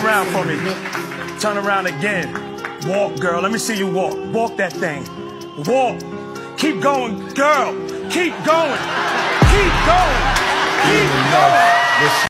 around for me. Turn around again. Walk, girl. Let me see you walk. Walk that thing. Walk. Keep going, girl. Keep going. Keep going. Keep going.